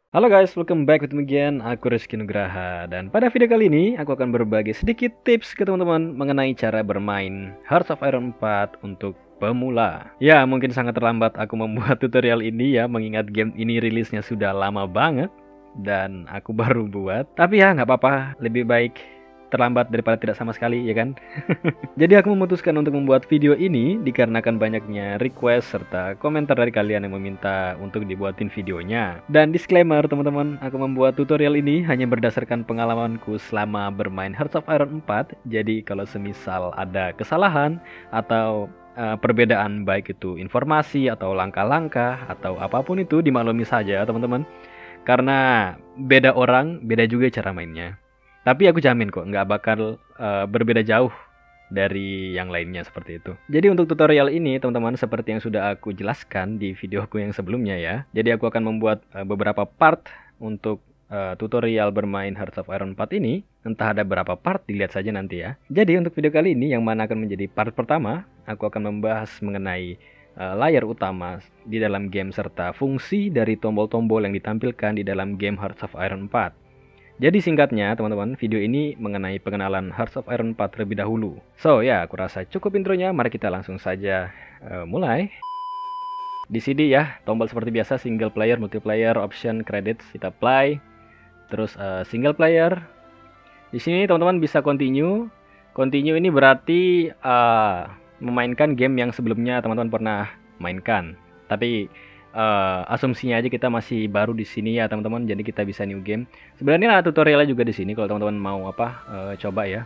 Halo guys, welcome back with me again. Aku Rizky Nugraha. Dan pada video kali ini, aku akan berbagi sedikit tips ke teman-teman mengenai cara bermain Hearts of Iron 4 untuk pemula. Ya, mungkin sangat terlambat aku membuat tutorial ini ya, mengingat game ini rilisnya sudah lama banget. Dan aku baru buat. Tapi ya, nggak apa-apa. Lebih baik terlambat daripada tidak sama sekali, ya kan? Jadi aku memutuskan untuk membuat video ini dikarenakan banyaknya request serta komentar dari kalian yang meminta untuk dibuatin videonya. Dan disclaimer teman-teman, aku membuat tutorial ini hanya berdasarkan pengalamanku selama bermain Hearts of Iron 4. Jadi kalau semisal ada kesalahan atau perbedaan baik itu informasi atau langkah-langkah atau apapun itu dimaklumi saja teman-teman. Karena beda orang, beda juga cara mainnya. Tapi aku jamin kok nggak bakal berbeda jauh dari yang lainnya seperti itu. Jadi untuk tutorial ini teman-teman seperti yang sudah aku jelaskan di videoku yang sebelumnya ya. Jadi aku akan membuat beberapa part untuk tutorial bermain Hearts of Iron 4 ini. Entah ada berapa part dilihat saja nanti ya. Jadi untuk video kali ini yang mana akan menjadi part pertama, aku akan membahas mengenai layar utama di dalam game serta fungsi dari tombol-tombol yang ditampilkan di dalam game Hearts of Iron 4. Jadi singkatnya teman-teman, video ini mengenai pengenalan Hearts of Iron 4 terlebih dahulu. So ya, aku rasa cukup intronya, mari kita langsung saja mulai. Di sini ya, tombol seperti biasa single player, multiplayer, option, credits, kita play. Terus single player. Di sini teman-teman bisa continue. Continue ini berarti memainkan game yang sebelumnya teman-teman pernah mainkan. Tapi asumsinya aja kita masih baru di sini ya teman-teman, jadi kita bisa new game. Sebenarnya tutorialnya juga di sini kalau teman-teman mau coba ya.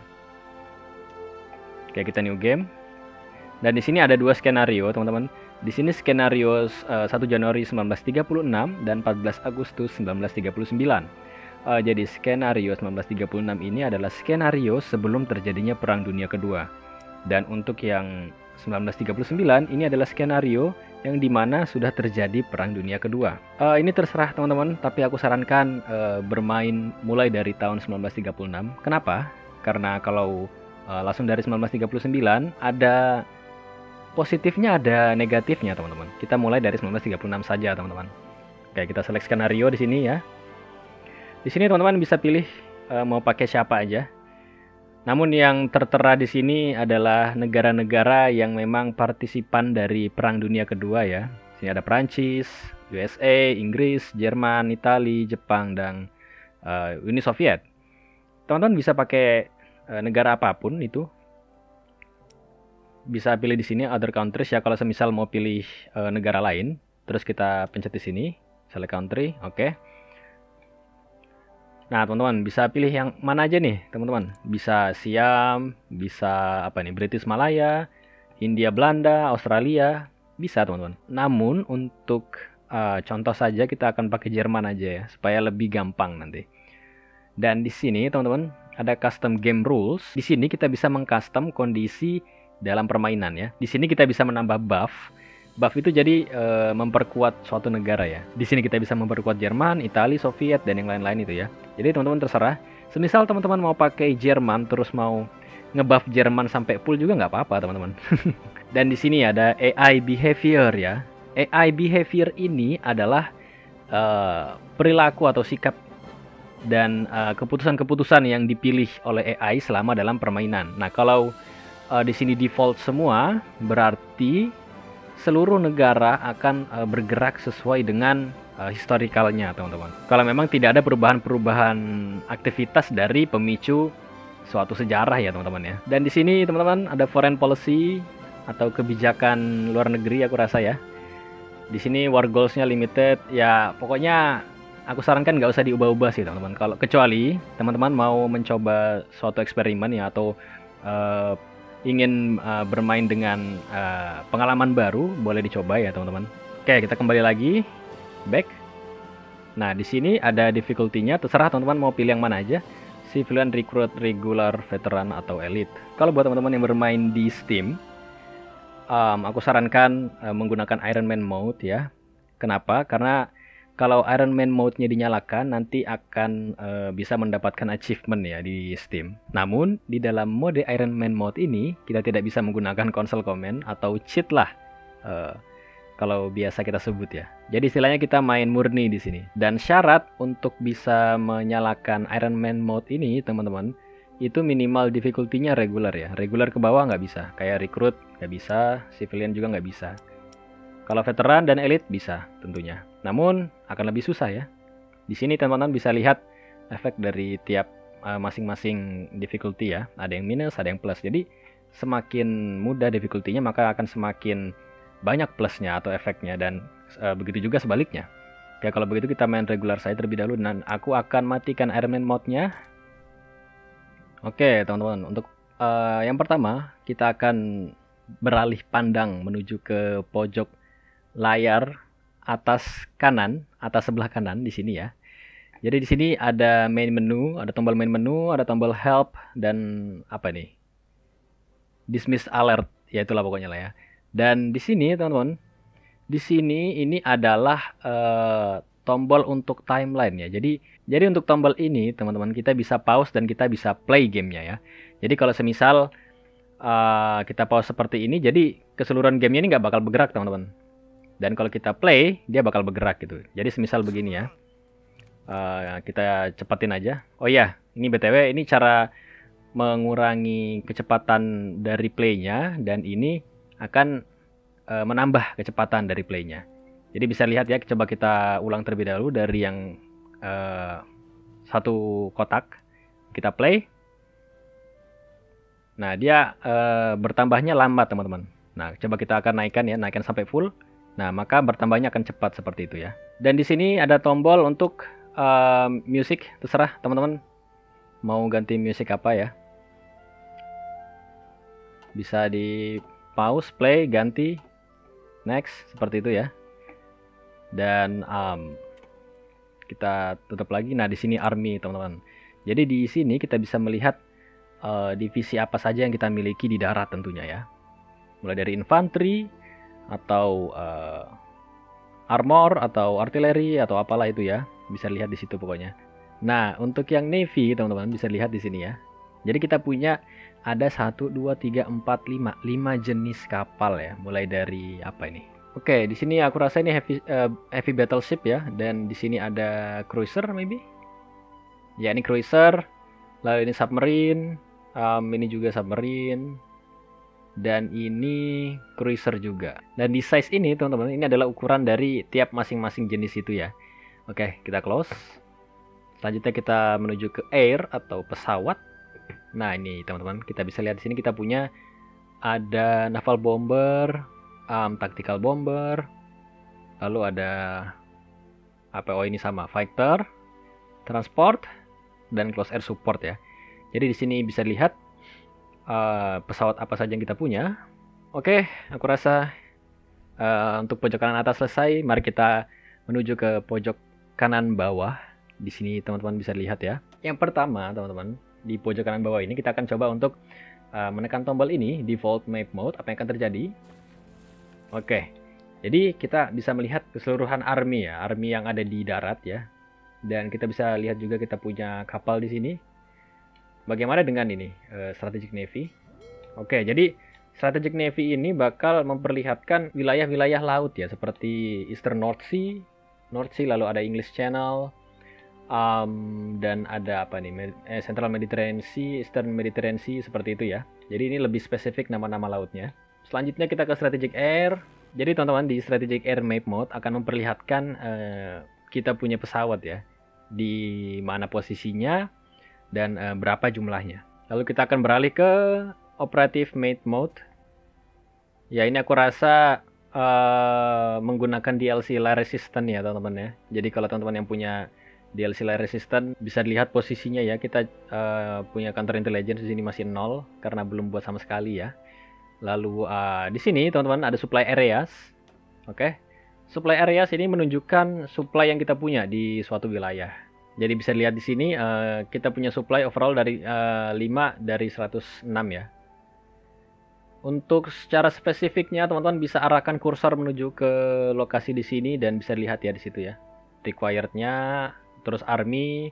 Kayak kita new game. Dan di sini ada dua skenario teman-teman. Di sini skenario 1 Januari 1936 dan 14 Agustus 1939. Jadi skenario 1936 ini adalah skenario sebelum terjadinya Perang Dunia Kedua. Dan untuk yang 1939 ini adalah skenario yang dimana sudah terjadi Perang Dunia Kedua. Ini terserah teman-teman, tapi aku sarankan bermain mulai dari tahun 1936. Kenapa? Karena kalau langsung dari 1939 ada positifnya ada negatifnya teman-teman. Kita mulai dari 1936 saja teman-teman. Oke, kita select skenario di sini ya. Di sini teman-teman bisa pilih mau pakai siapa aja. Namun yang tertera di sini adalah negara-negara yang memang partisipan dari Perang Dunia Kedua ya. Sini ada Prancis, USA, Inggris, Jerman, Italia, Jepang, dan Uni Soviet. Teman-teman bisa pakai negara apapun itu. Bisa pilih di sini other countries ya kalau semisal mau pilih negara lain. Terus kita pencet di sini, select country, oke. Nah teman-teman bisa pilih yang mana aja nih teman-teman. Bisa Siam, bisa British Malaya, Hindia Belanda, Australia, bisa teman-teman. Namun untuk contoh saja kita akan pakai Jerman aja ya supaya lebih gampang nanti. Dan di sini teman-teman ada custom game rules. Di sini kita bisa mengcustom kondisi dalam permainan ya. Di sini kita bisa menambah buff. Buff itu jadi memperkuat suatu negara ya. Di sini kita bisa memperkuat Jerman, Italia, Soviet, dan yang lain-lain itu ya. Jadi teman-teman terserah. Semisal teman-teman mau pakai Jerman terus mau ngebuff Jerman sampai full juga nggak apa-apa teman-teman. Dan di sini ada AI behavior ya. AI behavior ini adalah perilaku atau sikap dan keputusan-keputusan yang dipilih oleh AI selama dalam permainan. Nah kalau di sini default semua berarti seluruh negara akan bergerak sesuai dengan historicalnya teman-teman. Kalau memang tidak ada perubahan-perubahan aktivitas dari pemicu suatu sejarah ya teman-teman ya. Dan di sini teman-teman ada foreign policy atau kebijakan luar negeri aku rasa ya. Di sini war goals-nya limited ya, pokoknya aku sarankan nggak usah diubah-ubah sih teman-teman. Kalau kecuali teman-teman mau mencoba suatu eksperimen ya atau ingin bermain dengan pengalaman baru, boleh dicoba ya teman-teman. Oke, kita kembali lagi, back. Nah di sini ada difficulty-nya, terserah teman-teman mau pilih yang mana aja, civilian, recruit, regular, veteran, atau elite. Kalau buat teman-teman yang bermain di Steam, aku sarankan menggunakan Iron Man mode ya. Kenapa? Karena kalau Iron Man mode-nya dinyalakan, nanti akan bisa mendapatkan achievement ya di Steam. Namun, di dalam mode Iron Man mode ini, kita tidak bisa menggunakan console command atau cheat lah. kalau biasa kita sebut ya. Jadi istilahnya kita main murni di sini. Dan syarat untuk bisa menyalakan Iron Man mode ini, teman-teman, itu minimal difficulty-nya regular ya. Regular ke bawah nggak bisa. Kayak recruit nggak bisa, civilian juga nggak bisa. Kalau veteran dan elite bisa tentunya. Namun akan lebih susah ya. Di sini teman-teman bisa lihat efek dari tiap masing-masing difficulty ya. Ada yang minus, ada yang plus. Jadi semakin mudah difficulty-nya maka akan semakin banyak plusnya atau efeknya, dan begitu juga sebaliknya. Oke, kalau begitu kita main regular saya terlebih dahulu, dan aku akan matikan Iron Man mode-nya. Oke teman-teman, untuk yang pertama kita akan beralih pandang menuju ke pojok layar atas kanan, atas sebelah kanan di sini ya. Jadi di sini ada main menu, ada tombol main menu, ada tombol help, dan apa nih? Dismiss alert, ya itulah pokoknya lah ya. Dan di sini teman-teman, di sini ini adalah tombol untuk timeline ya. Jadi untuk tombol ini teman-teman kita bisa pause dan kita bisa play gamenya ya. Jadi kalau semisal kita pause seperti ini, jadi keseluruhan gamenya ini nggak bakal bergerak teman-teman. Dan kalau kita play, dia bakal bergerak gitu. Jadi semisal begini ya, kita cepatin aja. Oh iya, ini BTW ini cara mengurangi kecepatan dari playnya, dan ini akan menambah kecepatan dari playnya. Jadi bisa lihat ya, coba kita ulang terlebih dahulu dari yang satu kotak, kita play. Nah dia bertambahnya lambat teman-teman. Nah coba kita akan naikkan ya, naikkan sampai full. Nah maka bertambahnya akan cepat seperti itu ya. Dan di sini ada tombol untuk music, terserah teman-teman mau ganti musik apa ya. Bisa di pause, play, ganti, next, seperti itu ya. Dan kita tutup lagi. Nah di sini army teman-teman. Jadi di sini kita bisa melihat divisi apa saja yang kita miliki di darat tentunya ya. Mulai dari infanteri atau armor atau artileri atau apalah itu ya. Bisa lihat di situ pokoknya. Nah untuk yang navy teman-teman bisa lihat di sini ya. Jadi kita punya ada 1, 2, 3, 4, 5 jenis kapal ya. Mulai dari apa ini? Oke, di sini aku rasa ini heavy battleship ya. Dan di sini ada cruiser maybe. Ya ini cruiser. Lalu ini submarine. Ini juga submarine. Dan ini cruiser juga. Dan di size ini teman-teman, ini adalah ukuran dari tiap masing-masing jenis itu ya. Oke, kita close. Selanjutnya kita menuju ke air atau pesawat. Nah ini teman-teman, kita bisa lihat di sini kita punya ada naval bomber, tactical bomber, lalu ada apa? Oh ini sama fighter, transport, dan close air support ya. Jadi di sini bisa lihat pesawat apa saja yang kita punya. Oke, aku rasa untuk pojok kanan atas selesai. Mari kita menuju ke pojok kanan bawah. Di sini teman-teman bisa lihat ya. Yang pertama teman-teman, di pojok kanan bawah ini kita akan coba untuk menekan tombol ini, default map mode. Apa yang akan terjadi? Oke, jadi kita bisa melihat keseluruhan army ya, army yang ada di darat ya. Dan kita bisa lihat juga kita punya kapal di sini. Bagaimana dengan ini strategic navy? Oke, jadi strategic navy ini bakal memperlihatkan wilayah-wilayah laut ya, seperti Eastern North Sea, lalu ada English Channel. Dan ada apa nih, Central Mediterranean Sea, Eastern Mediterranean Sea, seperti itu ya. Jadi ini lebih spesifik nama-nama lautnya. Selanjutnya kita ke Strategic Air. Jadi teman-teman di Strategic Air Map Mode akan memperlihatkan kita punya pesawat ya, di mana posisinya dan berapa jumlahnya. Lalu kita akan beralih ke Operative Map Mode. Ya ini aku rasa menggunakan DLC Light Resistant ya teman-teman ya. Jadi kalau teman-teman yang punya DLC Light Resistant bisa dilihat posisinya ya. Kita punya counter intelligence di sini masih 0 karena belum buat sama sekali ya. Lalu di sini teman-teman ada supply areas. Oke. Supply areas ini menunjukkan supply yang kita punya di suatu wilayah. Jadi bisa dilihat di sini kita punya supply overall dari 5 dari 106 ya. Untuk secara spesifiknya teman-teman bisa arahkan kursor menuju ke lokasi di sini dan bisa lihat ya di situ ya. Required-nya, terus army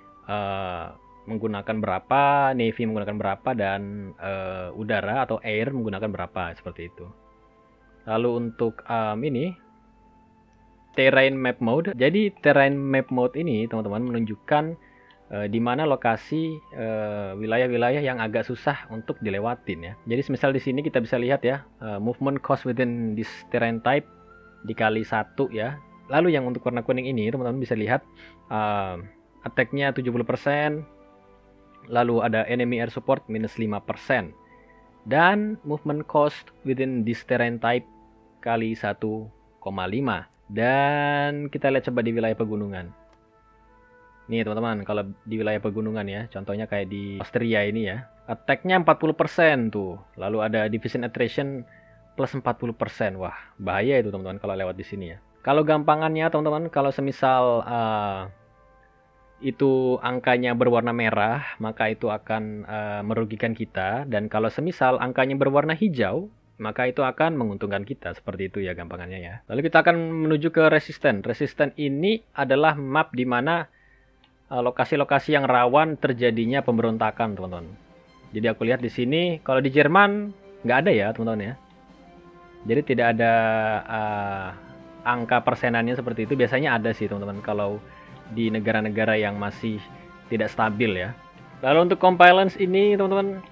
menggunakan berapa, navy menggunakan berapa, dan udara atau air menggunakan berapa, seperti itu. Lalu untuk ini terrain map mode. Jadi terrain map mode ini teman-teman menunjukkan di mana lokasi wilayah-wilayah yang agak susah untuk dilewatin ya. Jadi semisal di sini kita bisa lihat ya, movement cost within this terrain type dikali 1 ya. Lalu yang untuk warna kuning ini teman-teman bisa lihat attack-nya 70%, lalu ada enemy air support minus 5%, dan movement cost within this terrain type kali 1,5. Dan kita lihat coba di wilayah pegunungan. Nih teman-teman, kalau di wilayah pegunungan ya, contohnya kayak di Austria ini ya, attack-nya 40% tuh. Lalu ada division attrition plus 40%. Wah, bahaya itu teman-teman kalau lewat di sini ya. Kalau gampangannya teman-teman, kalau semisal itu angkanya berwarna merah, maka itu akan merugikan kita. Dan kalau semisal angkanya berwarna hijau, maka itu akan menguntungkan kita. Seperti itu ya gampangannya ya. Lalu kita akan menuju ke resisten. Resisten ini adalah map di mana lokasi-lokasi yang rawan terjadinya pemberontakan teman-teman. Jadi aku lihat di sini, kalau di Jerman nggak ada ya teman-teman ya. Jadi tidak ada angka persenannya seperti itu. Biasanya ada sih teman-teman kalau di negara-negara yang masih tidak stabil ya. Lalu untuk compliance ini teman-teman,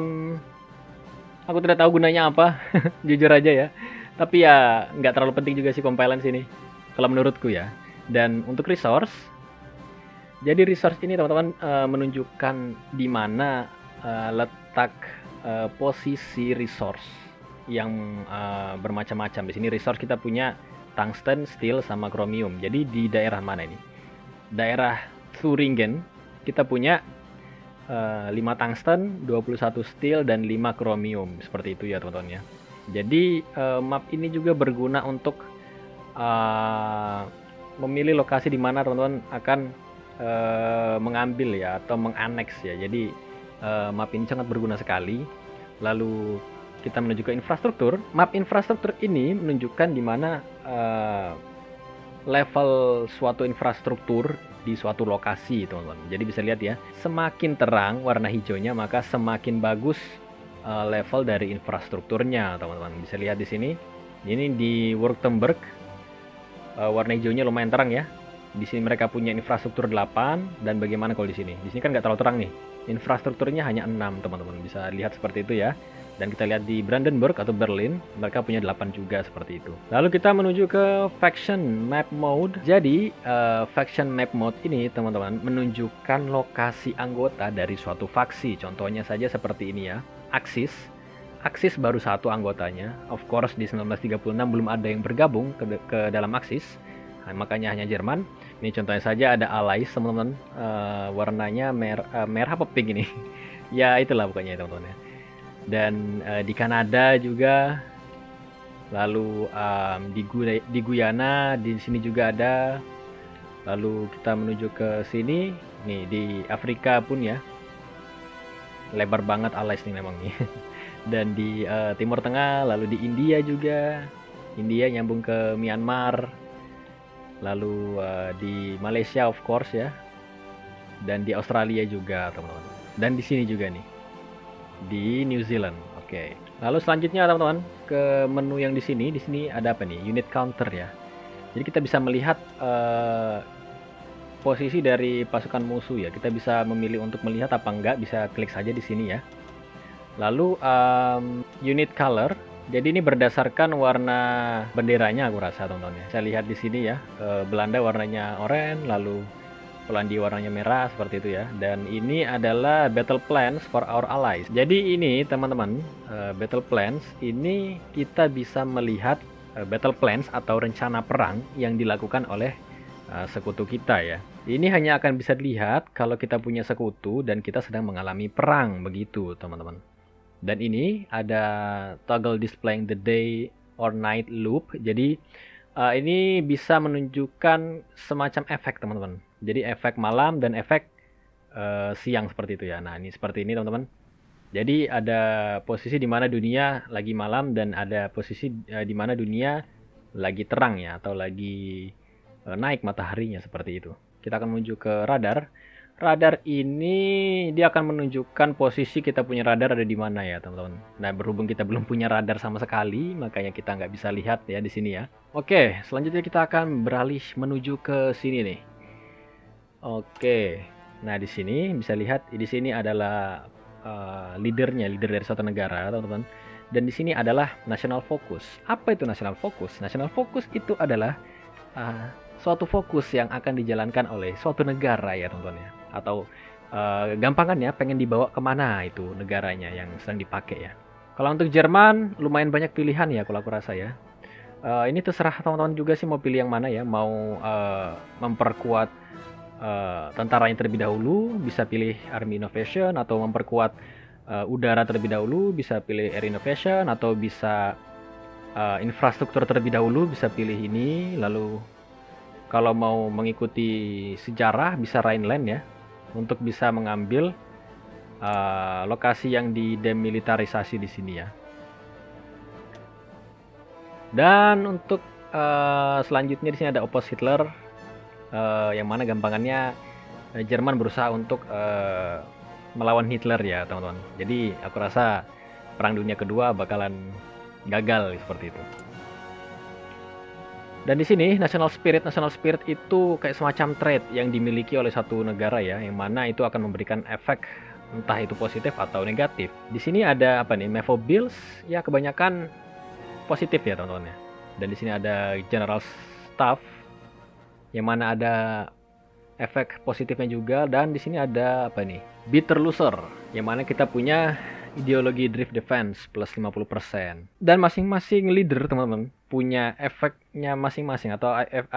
aku tidak tahu gunanya apa, jujur aja ya. Tapi ya nggak terlalu penting juga sih compliance ini, kalau menurutku ya. Dan untuk resource, jadi resource ini teman-teman menunjukkan di mana letak posisi resource yang bermacam-macam. Di sini resource kita punya tungsten, steel, sama chromium. Jadi di daerah mana ini? Daerah Thuringen kita punya 5 tungsten, 21 steel, dan 5 chromium. Seperti itu ya teman-teman ya. Jadi map ini juga berguna untuk memilih lokasi di mana teman-teman akan mengambil ya, atau menganeks ya. Jadi map ini sangat berguna sekali. Lalu kita menuju ke infrastruktur. Map infrastruktur ini menunjukkan di mana level suatu infrastruktur di suatu lokasi teman-teman. Jadi bisa lihat ya, semakin terang warna hijaunya maka semakin bagus level dari infrastrukturnya teman-teman. Bisa lihat di sini. Ini di Württemberg warna hijaunya lumayan terang ya. Di sini mereka punya infrastruktur 8, dan bagaimana kalau di sini? Di sini kan nggak terlalu terang nih. Infrastrukturnya hanya 6 teman-teman. Bisa lihat seperti itu ya. Dan kita lihat di Brandenburg atau Berlin, mereka punya 8 juga seperti itu. Lalu kita menuju ke Faction Map Mode. Jadi, Faction Map Mode ini teman-teman menunjukkan lokasi anggota dari suatu faksi. Contohnya saja seperti ini ya. Axis. Axis baru 1 anggotanya. Of course di 1936 belum ada yang bergabung ke dalam Axis. Nah, makanya hanya Jerman. Ini contohnya saja ada Allies teman-teman. Warnanya merah apa pink ini? Ya itulah pokoknya teman-teman ya. Dan di Kanada juga, lalu di Guyana di sini juga ada. Lalu kita menuju ke sini nih, di Afrika pun ya, lebar banget Allies nih memang nih. Dan di Timur Tengah, lalu di India juga, India nyambung ke Myanmar, lalu di Malaysia of course ya, dan di Australia juga teman-teman, dan di sini juga nih di New Zealand. Oke. Lalu selanjutnya teman-teman ke menu yang di sini. Di sini ada apa nih? Unit counter ya. Jadi kita bisa melihat posisi dari pasukan musuh ya. Kita bisa memilih untuk melihat apa enggak. Bisa klik saja di sini ya. Lalu unit color. Jadi ini berdasarkan warna benderanya aku rasa teman-teman ya. Saya lihat di sini ya. Belanda warnanya oranye, lalu Polandia warnanya merah seperti itu ya. Dan ini adalah battle plans for our allies. Jadi ini teman-teman, battle plans ini kita bisa melihat battle plans atau rencana perang yang dilakukan oleh sekutu kita ya. Ini hanya akan bisa dilihat kalau kita punya sekutu dan kita sedang mengalami perang, begitu teman-teman. Dan ini ada toggle displaying the day or night loop. Jadi ini bisa menunjukkan semacam efek teman-teman. Jadi efek malam dan efek siang seperti itu ya. Nah ini seperti ini teman-teman. Jadi ada posisi di mana dunia lagi malam dan ada posisi di mana dunia lagi terang ya, atau lagi naik mataharinya seperti itu. Kita akan menuju ke radar. Radar ini dia akan menunjukkan posisi kita punya radar ada di mana ya teman-teman. Nah berhubung kita belum punya radar sama sekali, makanya kita nggak bisa lihat ya di sini ya. Oke, selanjutnya kita akan beralih menuju ke sini nih. Oke, nah di sini bisa lihat di sini adalah leader dari suatu negara teman-teman. Dan di sini adalah national focus. Apa itu national focus? National focus itu adalah suatu fokus yang akan dijalankan oleh suatu negara ya teman-teman ya. Atau gampangannya pengen dibawa kemana itu negaranya yang sedang dipakai ya. Kalau untuk Jerman lumayan banyak pilihan ya kalau aku rasa ya. Ini terserah teman-teman juga sih mau pilih yang mana ya. Mau memperkuat tentaranya terlebih dahulu, bisa pilih Army Innovation, atau memperkuat udara terlebih dahulu, bisa pilih Air Innovation, atau bisa infrastruktur terlebih dahulu, bisa pilih ini. Lalu kalau mau mengikuti sejarah bisa Rhineland ya, untuk bisa mengambil lokasi yang didemilitarisasi di sini ya. Dan untuk selanjutnya di sini ada Oppose Hitler, yang mana gampangannya Jerman berusaha untuk melawan Hitler ya teman-teman. Jadi aku rasa Perang Dunia Kedua bakalan gagal seperti itu. Dan di sini national spirit itu kayak semacam trait yang dimiliki oleh satu negara ya, yang mana itu akan memberikan efek entah itu positif atau negatif. Di sini ada apa nih? Mephobils ya, kebanyakan positif ya teman-teman ya. Dan di sini ada General Staff yang mana ada efek positifnya juga. Dan di sini ada apa nih? Bitter Loser yang mana kita punya ideologi drift defense plus 50%. Dan masing-masing leader teman-teman punya efeknya masing-masing atau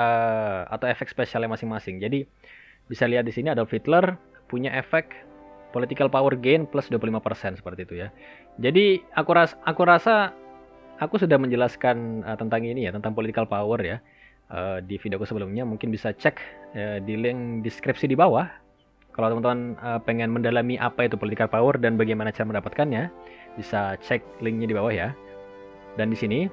efek spesialnya masing-masing. Jadi bisa lihat di sini Adolf Hitler punya efek political power gain plus 25% seperti itu ya. Jadi aku rasa aku sudah menjelaskan tentang ini ya, tentang political power ya, di videoku sebelumnya. Mungkin bisa cek di link deskripsi di bawah. Kalau teman-teman pengen mendalami apa itu political power dan bagaimana cara mendapatkannya, bisa cek linknya di bawah ya. Dan di sini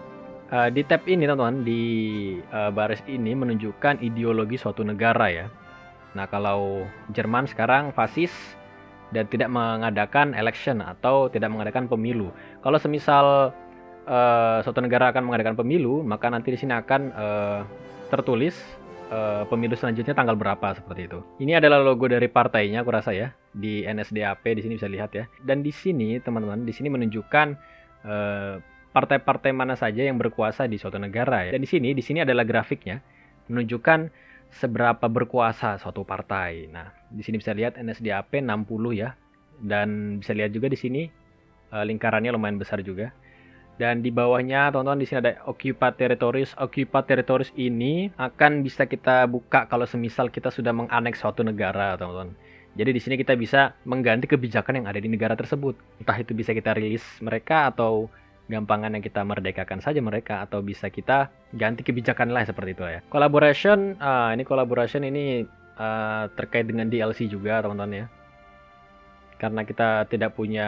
di tab ini teman-teman, di baris ini menunjukkan ideologi suatu negara ya. Nah kalau Jerman sekarang fasis dan tidak mengadakan election atau tidak mengadakan pemilu. Kalau semisal suatu negara akan mengadakan pemilu, maka nanti di sini akan tertulis pemilu selanjutnya tanggal berapa seperti itu. Ini adalah logo dari partainya aku rasa ya, di NSDAP di sini bisa lihat ya. Dan di sini teman-teman, di sini menunjukkan partai-partai mana saja yang berkuasa di suatu negara ya. Dan di sini adalah grafiknya menunjukkan seberapa berkuasa suatu partai. Nah, di sini bisa lihat NSDAP 60 ya. Dan bisa lihat juga di sini lingkarannya lumayan besar juga. Dan di bawahnya teman-teman di sini ada occupied territories. Occupied territories ini akan bisa kita buka kalau semisal kita sudah menganeks suatu negara, teman-teman. Jadi di sini kita bisa mengganti kebijakan yang ada di negara tersebut. Entah itu bisa kita rilis mereka atau gampangan yang kita merdekakan saja mereka, atau bisa kita ganti kebijakan lain seperti itu ya. Collaboration, ini terkait dengan DLC juga, teman-teman ya. Karena kita tidak punya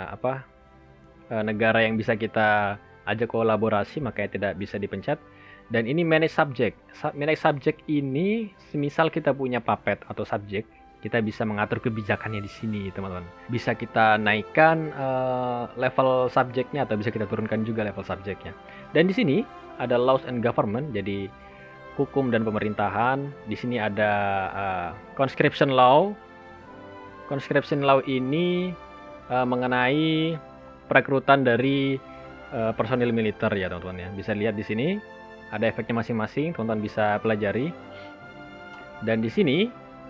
negara yang bisa kita ajak kolaborasi, makanya tidak bisa dipencet. Dan ini manage subject. Manage subject ini semisal kita punya puppet atau subject, kita bisa mengatur kebijakannya di sini, teman-teman. Bisa kita naikkan level subjeknya atau bisa kita turunkan juga level subjeknya. Dan di sini ada laws and government, jadi hukum dan pemerintahan. Di sini ada conscription law. Conscription law ini mengenai perekrutan dari personil militer ya teman-teman ya. Bisa lihat di sini ada efeknya masing-masing, teman-teman bisa pelajari. Dan di sini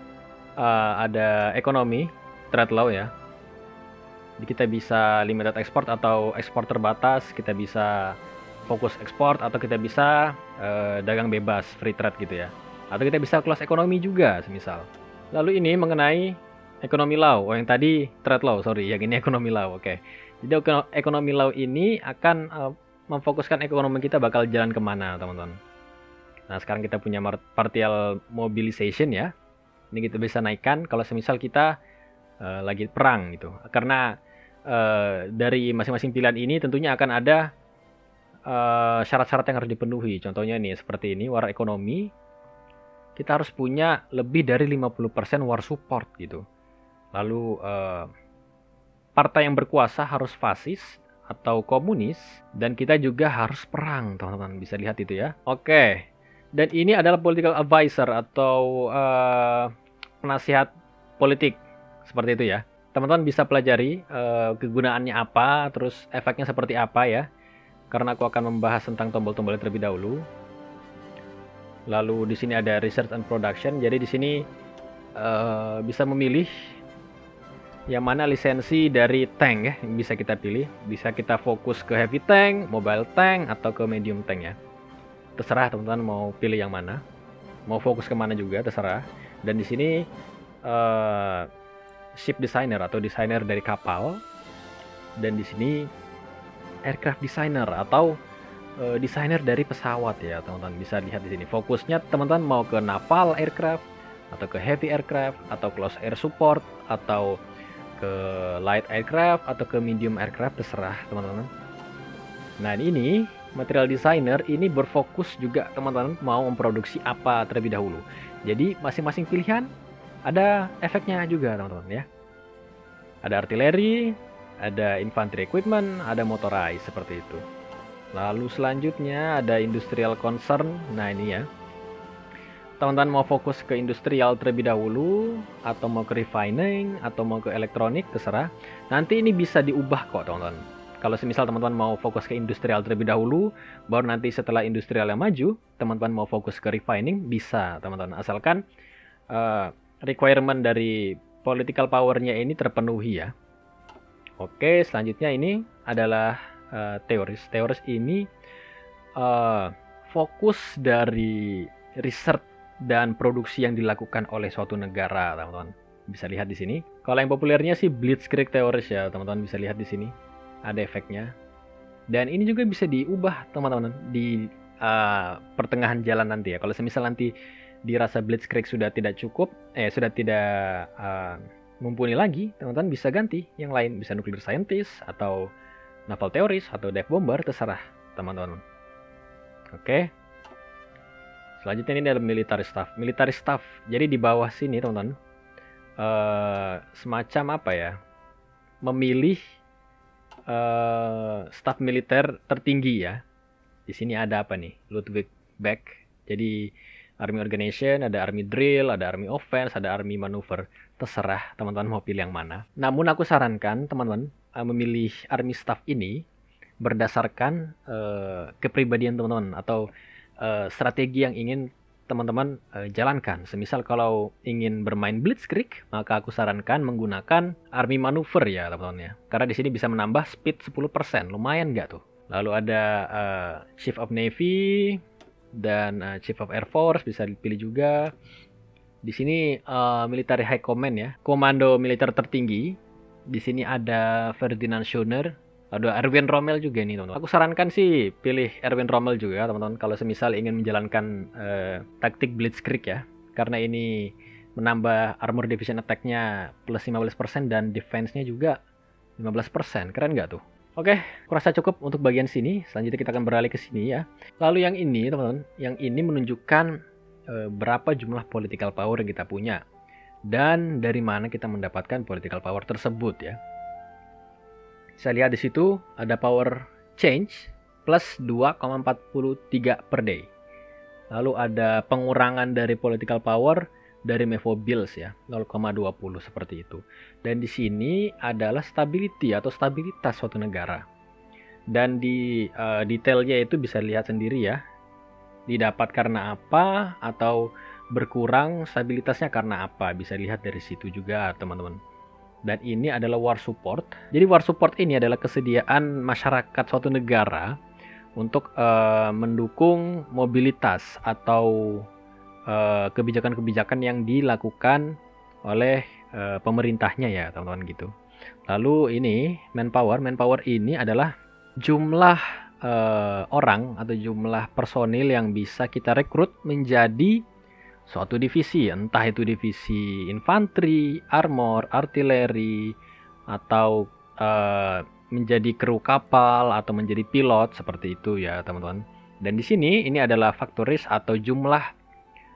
ada ekonomi trade law ya. Jadi kita bisa limited export atau ekspor terbatas, kita bisa fokus ekspor, atau kita bisa dagang bebas, free trade gitu ya. Atau kita bisa close ekonomi juga semisal. Lalu ini mengenai ekonomi law. Oh yang tadi trade law, sorry, yang ini ekonomi law. Oke. Jadi ekonomi law ini akan memfokuskan ekonomi kita bakal jalan kemana, teman-teman. Nah sekarang kita punya partial mobilization ya. Ini kita bisa naikkan kalau semisal kita lagi perang gitu. Karena dari masing-masing pilihan ini tentunya akan ada syarat-syarat yang harus dipenuhi. Contohnya nih seperti ini, war ekonomi. kita harus punya lebih dari 50% war support gitu. Lalu partai yang berkuasa harus fasis atau komunis, dan kita juga harus perang, teman-teman. Bisa lihat itu ya. Oke. Dan ini adalah political advisor atau penasihat politik seperti itu ya. Teman-teman bisa pelajari kegunaannya apa, terus efeknya seperti apa ya. Karena aku akan membahas tentang tombol-tombolnya terlebih dahulu. Lalu di sini ada research and production. Jadi di sini bisa memilih yang mana lisensi dari tank ya, yang bisa kita pilih. Bisa kita fokus ke heavy tank, mobile tank, atau ke medium tank ya. Terserah teman-teman mau pilih yang mana, mau fokus kemana juga terserah. Dan di sini ship designer atau desainer dari kapal, dan di sini aircraft designer atau desainer dari pesawat ya teman-teman. Bisa lihat di sini fokusnya teman-teman mau ke naval aircraft atau ke heavy aircraft atau close air support atau ke light aircraft atau ke medium aircraft, terserah teman-teman. Nah ini material designer ini berfokus juga teman-teman mau memproduksi apa terlebih dahulu. Jadi masing-masing pilihan ada efeknya juga teman-teman ya. Ada artileri, ada infantry equipment, ada motorized seperti itu. Lalu selanjutnya ada industrial concern. Nah ini ya, teman-teman mau fokus ke industrial terlebih dahulu, atau mau ke refining, atau mau ke elektronik, terserah. Nanti ini bisa diubah kok teman-teman. Kalau semisal teman-teman mau fokus ke industrial terlebih dahulu, baru nanti setelah industrial yang maju, teman-teman mau fokus ke refining, bisa teman-teman. Asalkan requirement dari political power-nya ini terpenuhi ya. Oke, selanjutnya ini adalah teoris. Teoris ini fokus dari research dan produksi yang dilakukan oleh suatu negara, teman-teman. Bisa lihat di sini. Kalau yang populernya sih Blitzkrieg teoris ya, teman-teman bisa lihat di sini. Ada efeknya. Dan ini juga bisa diubah, teman-teman, di pertengahan jalan nanti ya. Kalau semisal nanti dirasa Blitzkrieg sudah tidak cukup, sudah tidak mumpuni lagi, teman-teman bisa ganti yang lain, bisa nuclear scientist atau naval teoris atau dive bomber, terserah, teman-teman. Oke. Selanjutnya ini adalah military staff. Military staff. Jadi di bawah sini teman-teman, semacam apa ya? Memilih staf militer tertinggi ya. Di sini ada apa nih? Ludwig Beck. Jadi army organization, ada army drill, ada army offense, ada army maneuver. Terserah teman-teman mau pilih yang mana. Namun aku sarankan teman-teman memilih army staff ini berdasarkan kepribadian teman-teman atau strategi yang ingin teman-teman jalankan. Semisal kalau ingin bermain Blitzkrieg, maka aku sarankan menggunakan army maneuver ya teman-teman ya. Karena di sini bisa menambah speed 10%, lumayan nggak tuh? Lalu ada Chief of Navy dan Chief of Air Force bisa dipilih juga. Di sini Military High Command ya, komando militer tertinggi. Di sini ada Ferdinand Schoner. Ada Erwin Rommel juga nih teman-teman. Aku sarankan sih pilih Erwin Rommel juga teman-teman kalau semisal ingin menjalankan taktik Blitzkrieg ya. Karena ini menambah armor division attack-nya plus 15% dan defense-nya juga 15%. Keren nggak tuh? Oke, kurasa cukup untuk bagian sini. Selanjutnya kita akan beralih ke sini ya. Lalu yang ini teman-teman, yang ini menunjukkan berapa jumlah political power yang kita punya. Dan dari mana kita mendapatkan political power tersebut ya. Saya lihat di situ ada power change plus 2,43 per day. Lalu ada pengurangan dari political power dari Mevo Bills ya, 0,20 seperti itu. Dan di sini adalah stability atau stabilitas suatu negara. Dan di detailnya itu bisa lihat sendiri ya. Didapat karena apa atau berkurang stabilitasnya karena apa, bisa lihat dari situ juga teman-teman. Dan ini adalah war support. Jadi war support ini adalah kesediaan masyarakat suatu negara untuk mendukung mobilitas atau kebijakan-kebijakan yang dilakukan oleh pemerintahnya ya teman-teman gitu. Lalu ini manpower. Manpower ini adalah jumlah orang atau jumlah personil yang bisa kita rekrut menjadi suatu divisi, entah itu divisi infanteri, armor, artileri, atau menjadi kru kapal atau menjadi pilot seperti itu ya teman-teman. Dan di sini ini adalah faktoris atau jumlah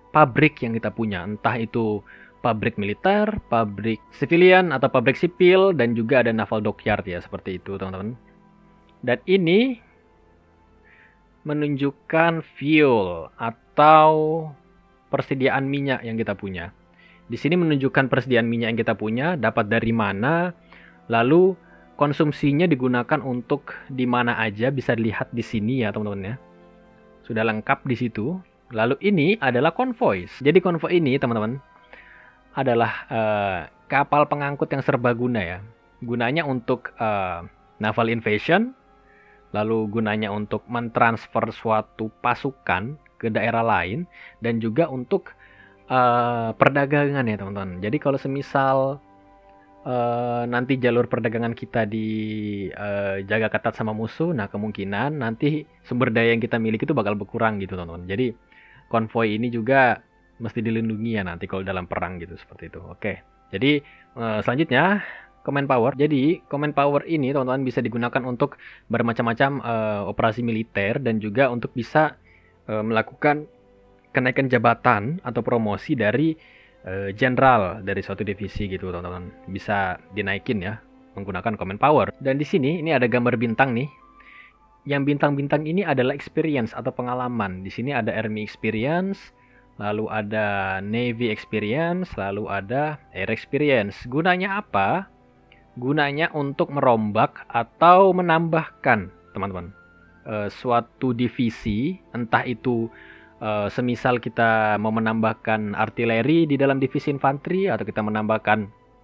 pabrik yang kita punya, entah itu pabrik militer, pabrik civilian atau pabrik sipil, dan juga ada naval dockyard ya, seperti itu teman-teman. Dan ini menunjukkan fuel atau persediaan minyak yang kita punya. Di sini menunjukkan persediaan minyak yang kita punya, dapat dari mana, lalu konsumsinya digunakan untuk di mana aja, bisa dilihat di sini ya teman-teman ya. Sudah lengkap di situ. Lalu ini adalah konvoy. Jadi konvoy ini teman-teman adalah kapal pengangkut yang serbaguna ya. Gunanya untuk naval invasion, lalu gunanya untuk mentransfer suatu pasukan ke daerah lain, dan juga untuk perdagangan ya teman-teman. Jadi kalau semisal nanti jalur perdagangan kita dijaga ketat sama musuh, nah kemungkinan nanti sumber daya yang kita miliki itu bakal berkurang gitu teman-teman. Jadi konvoy ini juga mesti dilindungi ya nanti kalau dalam perang gitu, seperti itu. Oke, jadi selanjutnya command power. Jadi command power ini teman-teman bisa digunakan untuk bermacam-macam operasi militer, dan juga untuk bisa melakukan kenaikan jabatan atau promosi dari jenderal dari suatu divisi gitu teman-teman. Bisa dinaikin ya menggunakan command power. Dan di sini ini ada gambar bintang nih. Yang bintang-bintang ini adalah experience atau pengalaman. Di sini ada Army experience, lalu ada Navy experience, lalu ada Air experience. Gunanya apa? Gunanya untuk merombak atau menambahkan teman-teman suatu divisi, entah itu semisal kita mau menambahkan artileri di dalam divisi infanteri, atau kita menambahkan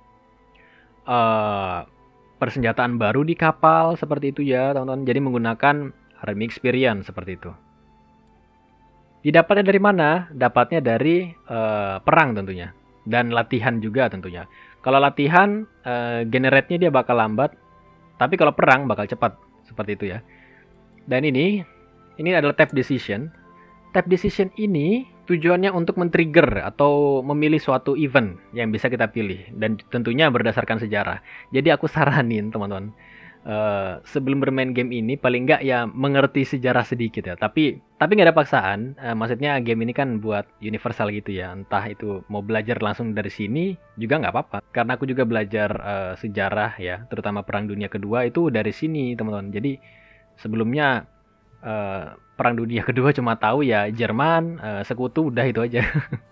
persenjataan baru di kapal, seperti itu ya teman-teman. Jadi menggunakan Army experience seperti itu. Didapatnya dari mana? Dapatnya dari perang tentunya, dan latihan juga tentunya. Kalau latihan generate-nya dia bakal lambat, tapi kalau perang bakal cepat, seperti itu ya. Dan ini adalah tab decision. Tab decision ini tujuannya untuk men-trigger atau memilih suatu event yang bisa kita pilih, dan tentunya berdasarkan sejarah. Jadi aku saranin teman-teman, sebelum bermain game ini paling nggak ya mengerti sejarah sedikit ya. Tapi nggak ada paksaan. Maksudnya game ini kan buat universal gitu ya. Entah itu mau belajar langsung dari sini juga nggak apa-apa. Karena aku juga belajar sejarah ya, terutama Perang Dunia Kedua itu dari sini teman-teman. Jadi sebelumnya Perang Dunia Kedua cuma tahu ya Jerman, sekutu, udah itu aja.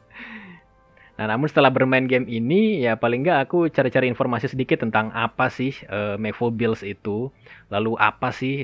Nah, namun setelah bermain game ini ya paling nggak aku cari-cari informasi sedikit tentang apa sih Mephobils itu, lalu apa sih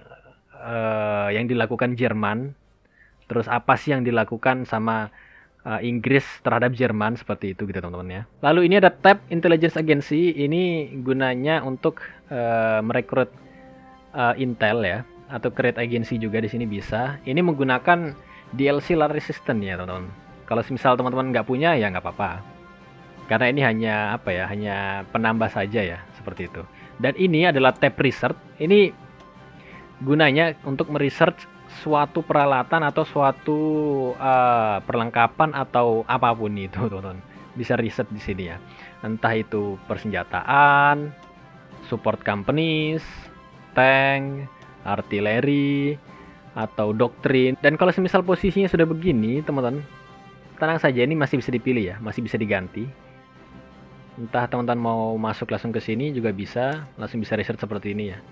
yang dilakukan Jerman, terus apa sih yang dilakukan sama Inggris terhadap Jerman, seperti itu gitu teman-teman ya. Lalu ini ada tab Intelligence Agency, ini gunanya untuk merekrut intel ya, atau create agency juga di sini bisa. Ini menggunakan DLC Lar Resistant ya teman-teman. Kalau misal teman-teman nggak punya ya nggak apa-apa, karena ini hanya apa ya, hanya penambah saja ya, seperti itu. Dan ini adalah tab research. Ini gunanya untuk meresearch suatu peralatan atau suatu perlengkapan atau apapun itu teman-teman. Bisa riset di sini ya. Entah itu persenjataan, support companies, tank, artileri, atau doktrin. Dan kalau semisal posisinya sudah begini teman-teman, tenang saja, ini masih bisa dipilih ya, masih bisa diganti. Entah teman-teman mau masuk langsung ke sini juga bisa, langsung bisa research seperti ini ya.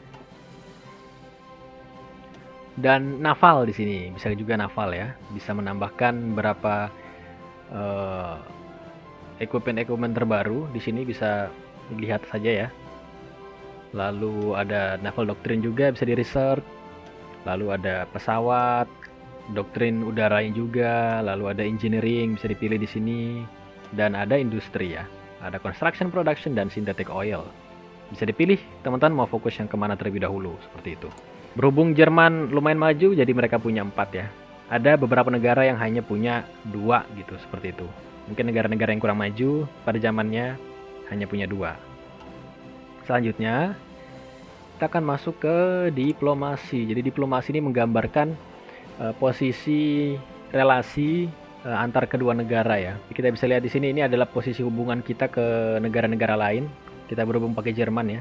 Dan naval di sini bisa juga naval ya, bisa menambahkan berapa equipment terbaru di sini, bisa dilihat saja ya. Lalu ada naval doctrine juga bisa di research. Lalu ada pesawat, doktrin udaranya juga, lalu ada engineering bisa dipilih di sini, dan ada industri ya. Ada construction, production, dan synthetic oil. Bisa dipilih teman-teman mau fokus yang kemana terlebih dahulu, seperti itu. Berhubung Jerman lumayan maju, jadi mereka punya 4 ya. Ada beberapa negara yang hanya punya 2 gitu, seperti itu. Mungkin negara-negara yang kurang maju pada zamannya hanya punya 2. Selanjutnya kita akan masuk ke diplomasi. Jadi diplomasi ini menggambarkan posisi relasi antar kedua negara ya. Kita bisa lihat di sini, ini adalah posisi hubungan kita ke negara-negara lain. Kita berhubung pakai Jerman ya.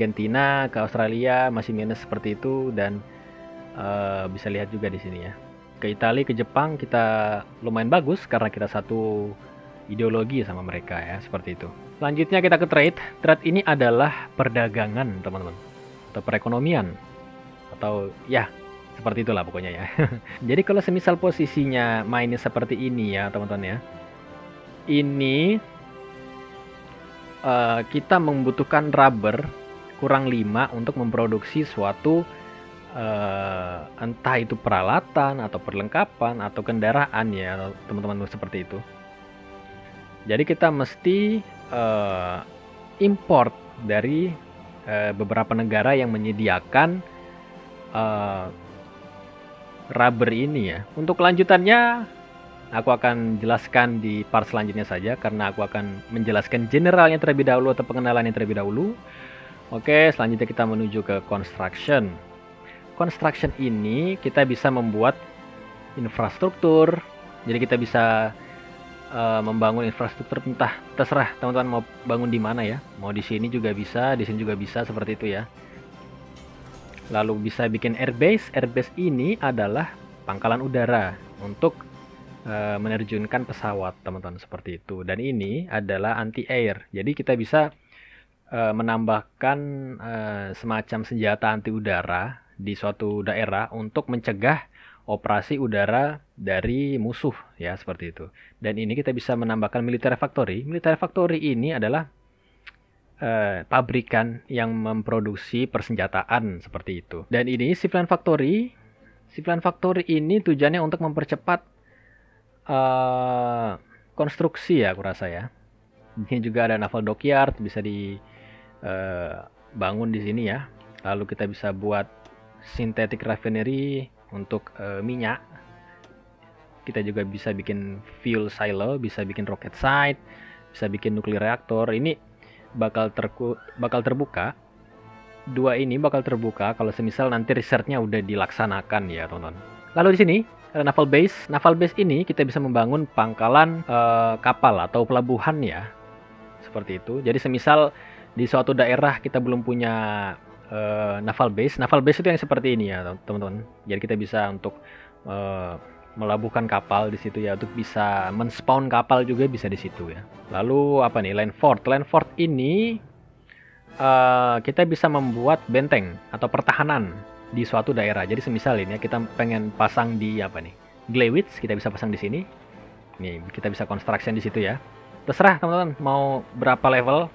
Argentina ke Australia masih minus seperti itu, dan bisa lihat juga di sini ya. Ke Italia, ke Jepang kita lumayan bagus karena kita satu ideologi sama mereka ya, seperti itu. Selanjutnya kita ke trade. Trade ini adalah perdagangan, teman-teman, atau perekonomian, atau ya seperti itulah pokoknya ya. Jadi kalau semisal posisinya mainnya seperti ini ya, teman-teman ya. Ini kita membutuhkan rubber kurang 5 untuk memproduksi suatu entah itu peralatan atau perlengkapan atau kendaraan ya, teman-teman, seperti itu. Jadi kita mesti import dari beberapa negara yang menyediakan rubber ini ya. Untuk kelanjutannya aku akan jelaskan di part selanjutnya saja, karena aku akan menjelaskan generalnya terlebih dahulu atau pengenalannya terlebih dahulu. Oke, selanjutnya kita menuju ke construction. Construction ini kita bisa membuat infrastruktur. Jadi kita bisa membangun infrastruktur, entah terserah teman-teman mau bangun di mana ya. Mau di sini juga bisa, di sini juga bisa, seperti itu ya. Lalu bisa bikin airbase. Airbase ini adalah pangkalan udara untuk menerjunkan pesawat, teman-teman, seperti itu. Dan ini adalah anti air. Jadi kita bisa menambahkan semacam senjata anti udara di suatu daerah untuk mencegah operasi udara dari musuh ya, seperti itu. Dan ini kita bisa menambahkan military factory. Military factory ini adalah pabrikan yang memproduksi persenjataan, seperti itu. Dan ini civilian factory. Civilian factory ini tujuannya untuk mempercepat konstruksi ya, aku rasa ya. Ini juga ada naval dockyard, bisa dibangun di sini ya. Lalu kita bisa buat synthetic refinery untuk minyak. Kita juga bisa bikin fuel silo, bisa bikin rocket site, bisa bikin nuclear reaktor. Ini bakal terbuka. Dua ini bakal terbuka kalau semisal nanti risetnya udah dilaksanakan ya, teman-teman. Lalu di sini ada naval base. Naval base ini kita bisa membangun pangkalan kapal atau pelabuhan ya, seperti itu. Jadi semisal di suatu daerah kita belum punya naval base itu yang seperti ini ya, teman-teman. Jadi kita bisa untuk melabuhkan kapal di situ ya, untuk bisa men-spawn kapal juga bisa di situ ya. Lalu apa nih, land fort. Land fort ini kita bisa membuat benteng atau pertahanan di suatu daerah. Jadi semisal ini ya, kita pengen pasang di apa nih, Gleiwitz, kita bisa pasang di sini. Nih, kita bisa construction di situ ya. Terserah teman-teman mau berapa level.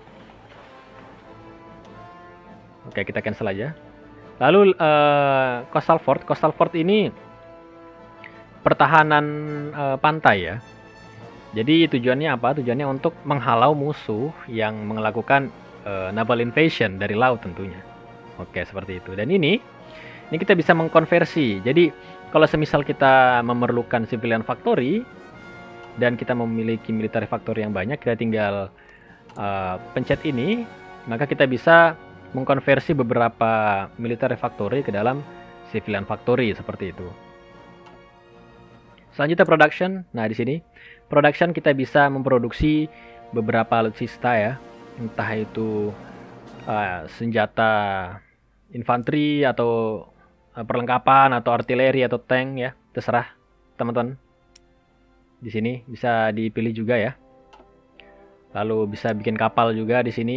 Oke, kita cancel aja. Lalu coastal fort ini pertahanan pantai ya. Jadi tujuannya apa? Tujuannya untuk menghalau musuh yang melakukan naval invasion dari laut tentunya. Oke, seperti itu. Dan ini kita bisa mengkonversi. Jadi kalau semisal kita memerlukan civilian factory dan kita memiliki military factory yang banyak, kita tinggal pencet ini, maka kita bisa mengkonversi beberapa military factory ke dalam civilian factory, seperti itu. Selanjutnya production. Nah, di sini production kita bisa memproduksi beberapa alutsista ya, entah itu senjata infanteri atau perlengkapan atau artileri atau tank ya, terserah teman-teman. Di sini bisa dipilih juga ya. Lalu bisa bikin kapal juga di sini.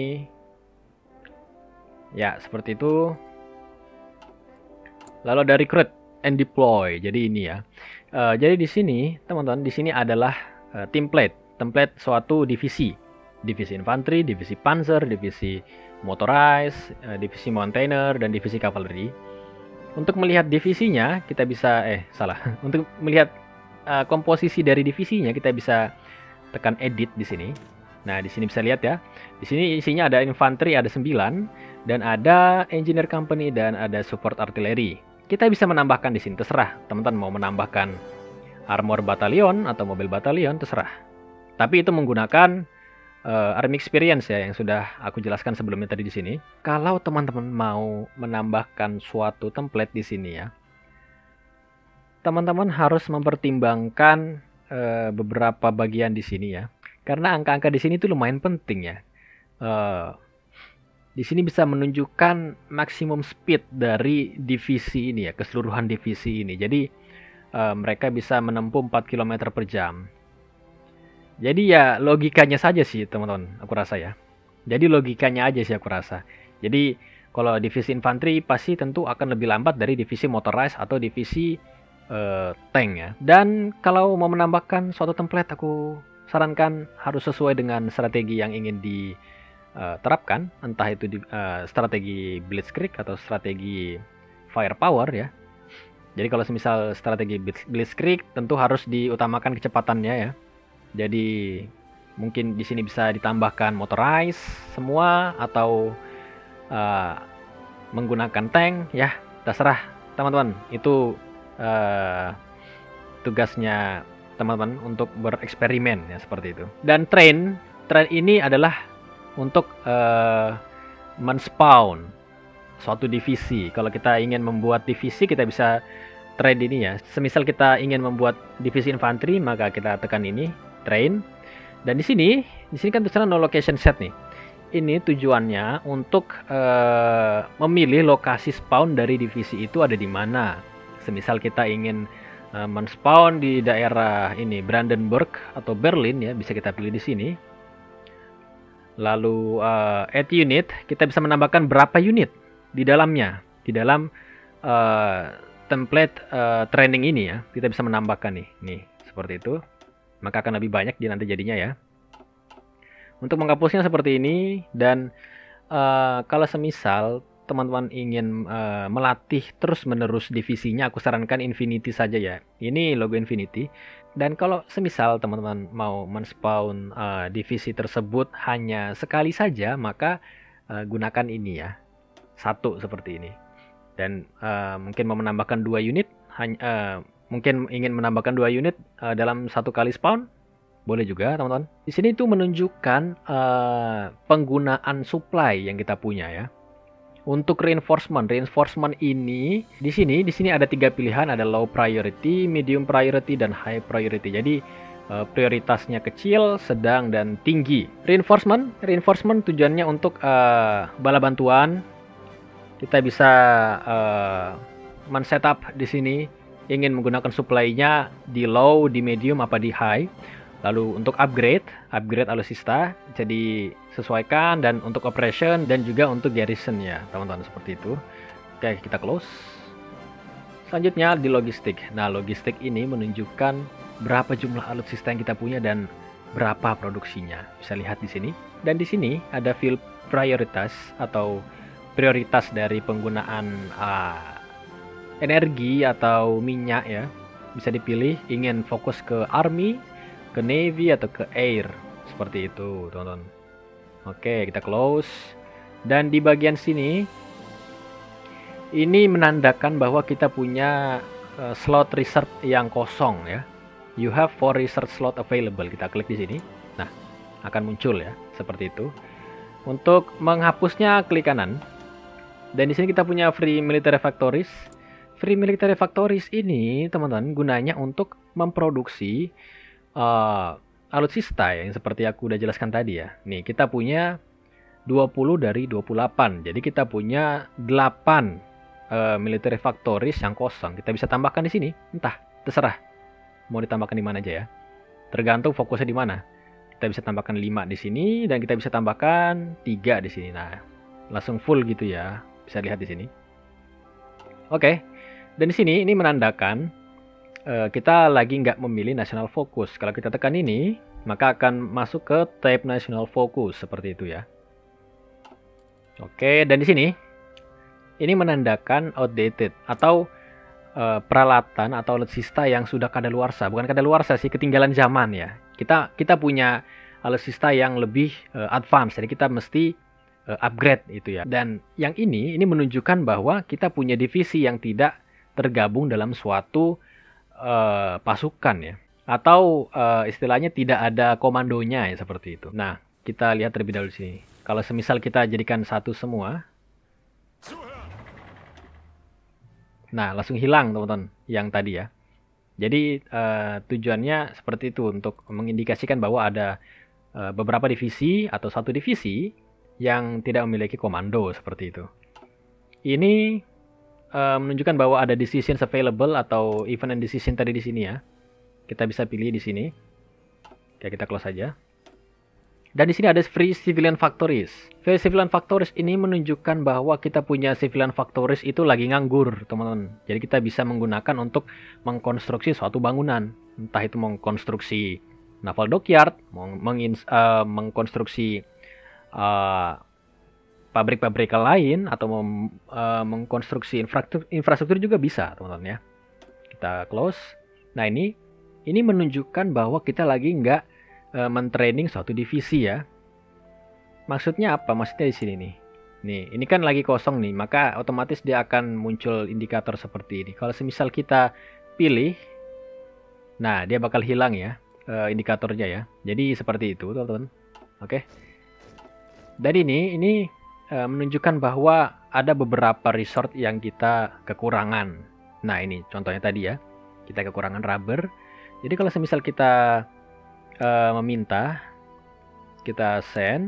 Ya, seperti itu. Lalu ada recruit and deploy. Jadi ini ya. Jadi di sini, teman-teman, di sini adalah template suatu divisi. Divisi infanteri, divisi panzer, divisi motorized, divisi mountaineer, dan divisi cavalry. Untuk melihat divisinya, kita bisa Untuk melihat komposisi dari divisinya, kita bisa tekan edit di sini. Nah, di sini bisa lihat ya. Di sini isinya ada infanteri ada 9 dan ada engineer company dan ada support artillery. Kita bisa menambahkan di sini, terserah teman-teman mau menambahkan armor batalion atau mobil batalion, terserah. Tapi itu menggunakan army experience ya, yang sudah aku jelaskan sebelumnya tadi di sini. Kalau teman-teman mau menambahkan suatu template di sini ya, teman-teman harus mempertimbangkan beberapa bagian di sini ya. Karena angka-angka di sini tuh lumayan penting ya. Di sini bisa menunjukkan maksimum speed dari divisi ini ya, keseluruhan divisi ini. Jadi mereka bisa menempuh 4 km per jam. Jadi ya logikanya saja sih teman-teman, aku rasa ya. Jadi logikanya aja sih aku rasa. Jadi kalau divisi infanteri pasti tentu akan lebih lambat dari divisi motorized atau divisi tank ya. Dan kalau mau menambahkan suatu template, aku sarankan harus sesuai dengan strategi yang ingin diterapkan, entah itu strategi Blitzkrieg atau strategi Firepower ya. Jadi kalau semisal strategi Blitzkrieg tentu harus diutamakan kecepatannya ya. Jadi mungkin di sini bisa ditambahkan motorized semua atau menggunakan tank ya, terserah teman-teman. Itu tugasnya teman-teman untuk bereksperimen ya, seperti itu. Dan train ini adalah untuk men-spawn suatu divisi. Kalau kita ingin membuat divisi, kita bisa train ini ya. Semisal kita ingin membuat divisi infanteri, maka kita tekan ini train. Dan di sini kan tulisannya no location set nih. Ini tujuannya untuk memilih lokasi spawn dari divisi itu ada di mana. Semisal kita ingin men-spawn di daerah ini Brandenburg atau Berlin ya, bisa kita pilih di sini. Lalu add unit, kita bisa menambahkan berapa unit di dalamnya, di dalam template training ini ya. Kita bisa menambahkan nih seperti itu. Maka akan lebih banyak di nanti jadinya ya. Untuk menghapusnya seperti ini. Dan kalau semisal teman-teman ingin melatih terus menerus divisinya, aku sarankan Infinity saja ya. Ini logo Infinity. Dan kalau semisal teman-teman mau men-spawn divisi tersebut hanya sekali saja, maka gunakan ini ya, 1 seperti ini. Dan mungkin mau menambahkan 2 unit, mungkin ingin menambahkan 2 unit dalam 1 kali spawn, boleh juga teman-teman. Di sini itu menunjukkan penggunaan supply yang kita punya ya. Untuk reinforcement ini di sini ada 3 pilihan, ada low priority, medium priority, dan high priority. Jadi prioritasnya kecil, sedang, dan tinggi. Reinforcement tujuannya untuk bala bantuan. Kita bisa men-setup di sini ingin menggunakan supply-nya di low, di medium, apa di high. Lalu untuk upgrade alutsista, jadi sesuaikan, dan untuk operation dan juga untuk garrison ya teman-teman, seperti itu. Oke, kita close. Selanjutnya di logistik. Nah, logistik ini menunjukkan berapa jumlah alutsista yang kita punya dan berapa produksinya. Bisa lihat di sini. Dan di sini ada field prioritas atau prioritas dari penggunaan energi atau minyak ya. Bisa dipilih ingin fokus ke army, ke navy, atau ke air, seperti itu teman-teman. Oke, kita close. Dan di bagian sini ini menandakan bahwa kita punya slot reserve yang kosong ya. You have 4 reserve slot available. Kita klik di sini. Nah, akan muncul ya, seperti itu. Untuk menghapusnya klik kanan. Dan di sini kita punya free military factories. Free military factories ini teman-teman gunanya untuk memproduksi alutsista yang seperti aku udah jelaskan tadi ya. Nih, kita punya 20 dari 28. Jadi kita punya 8 military factories yang kosong. Kita bisa tambahkan di sini. Entah, terserah. Mau ditambahkan di mana aja ya. Tergantung fokusnya di mana. Kita bisa tambahkan 5 di sini dan kita bisa tambahkan 3 di sini. Nah, langsung full gitu ya. Bisa lihat di sini. Oke. Dan di sini ini menandakan kita lagi nggak memilih national focus. Kalau kita tekan ini, maka akan masuk ke tab national focus seperti itu ya. Oke, dan di sini ini menandakan outdated atau peralatan atau alutsista yang sudah kadaluarsa. Bukan kadaluarsa sih, ketinggalan zaman ya. Kita punya alutsista yang lebih advance, jadi kita mesti upgrade itu ya. Dan yang ini menunjukkan bahwa kita punya divisi yang tidak tergabung dalam suatu pasukan ya, atau istilahnya tidak ada komandonya ya, seperti itu. Nah, kita lihat terlebih dahulu sini. Kalau semisal kita jadikan 1 semua, nah langsung hilang teman-teman yang tadi ya. Jadi tujuannya seperti itu, untuk mengindikasikan bahwa ada beberapa divisi atau 1 divisi yang tidak memiliki komando seperti itu. Ini menunjukkan bahwa ada decisions available atau event and decision tadi di sini ya. Kita bisa pilih di sini. Oke, kita close saja. Dan di sini ada free civilian factories. Free civilian factories ini menunjukkan bahwa kita punya civilian factories itu lagi nganggur, teman-teman. Jadi kita bisa menggunakan untuk mengkonstruksi suatu bangunan. Entah itu mengkonstruksi naval dockyard, mengkonstruksi pabrik-pabrik lain, atau mengkonstruksi infrastruktur juga bisa, teman-teman ya. Kita close. Nah, ini menunjukkan bahwa kita lagi nggak mentraining suatu divisi ya. Maksudnya apa? Maksudnya di sini nih. Nih, ini kan lagi kosong nih, maka otomatis dia akan muncul indikator seperti ini. Kalau semisal kita pilih, nah dia bakal hilang ya indikatornya ya. Jadi seperti itu, teman-teman. Oke. Dan ini menunjukkan bahwa ada beberapa resort yang kita kekurangan. Nah, ini contohnya tadi ya. Kita kekurangan rubber. Jadi kalau semisal kita meminta, kita send,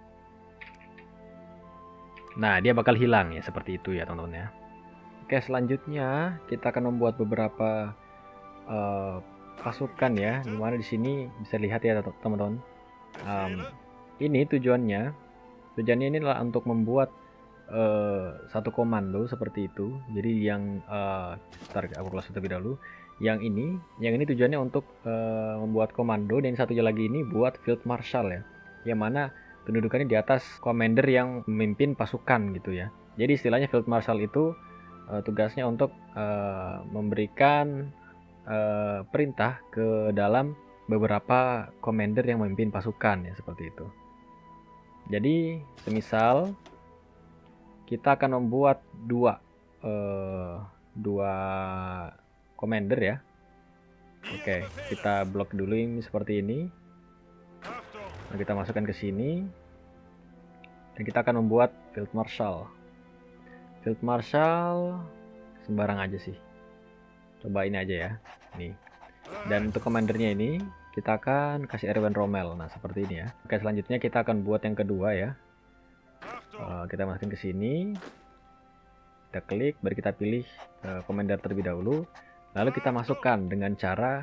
nah dia bakal hilang ya, seperti itu ya teman-teman ya. Oke, selanjutnya kita akan membuat beberapa pasukan ya, dimana di sini bisa lihat ya teman-teman. Ini tujuannya ini adalah untuk membuat satu komando seperti itu. Jadi yang aku close terlebih dahulu. Yang ini tujuannya untuk membuat komando, dan satunya lagi ini buat field marshal ya, yang mana kedudukannya di atas commander yang memimpin pasukan gitu ya. Jadi istilahnya field marshal itu tugasnya untuk memberikan perintah ke dalam beberapa commander yang memimpin pasukan ya, seperti itu. Jadi semisal kita akan membuat dua commander ya. Oke, kita blok dulu ini seperti ini. Nah, kita masukkan ke sini. Dan kita akan membuat field marshal. Field marshal sembarang aja sih. Coba ini aja ya. Nih. Dan untuk commandernya ini kita akan kasih Erwin Rommel. Nah, seperti ini ya. Oke, selanjutnya kita akan buat yang kedua ya. Kita masukin ke sini. Kita klik, baru kita pilih commander terlebih dahulu. Lalu kita masukkan dengan cara